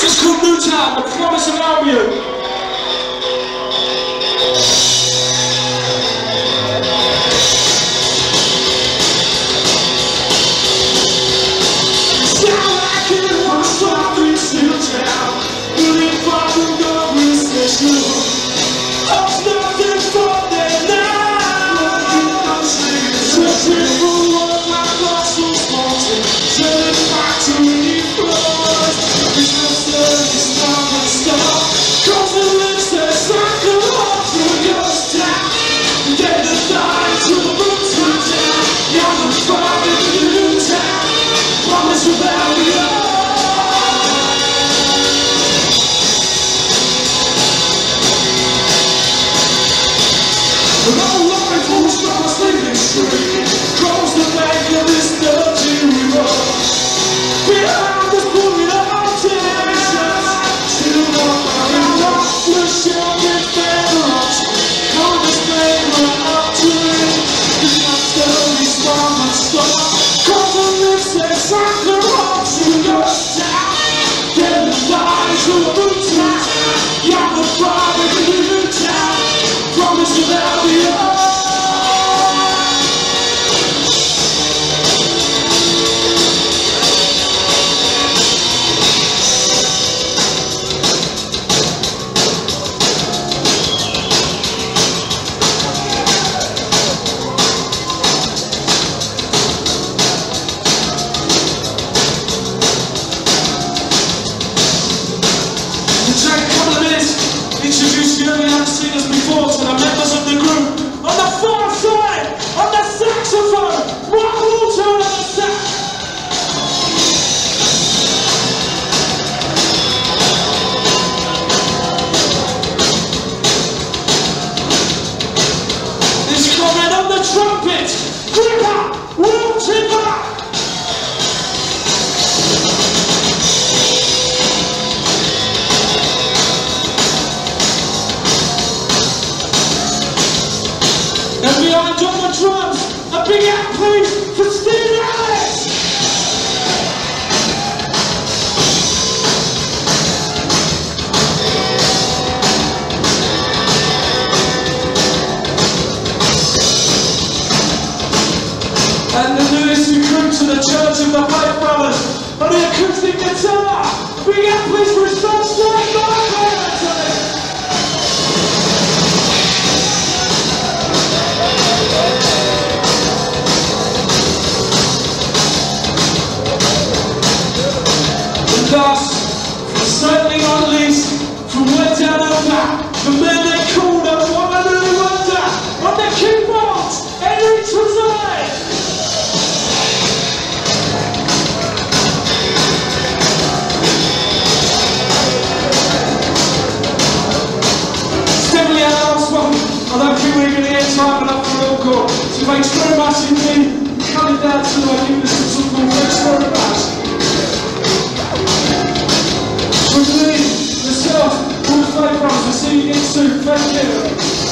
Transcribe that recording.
Just called Newtown, the promise of Albion. And behind on the drums, a big hand please for Steve Ellis! And the newest recruit to the Church of the Pipe Brothers on the acoustic guitar, big hand please for Scott Steinberg! Last, certainly not least, from way down the back, the man they call the one and only wonder, on the keyboards, Henry Trezay! Definitely our last one, I don't think we're going to get time enough for encore, so thanks very much indeed for coming down tonight, giving us some support, thanks very much. With me, myself, all the Pipe Brothers, we'll see you again soon. Thank you.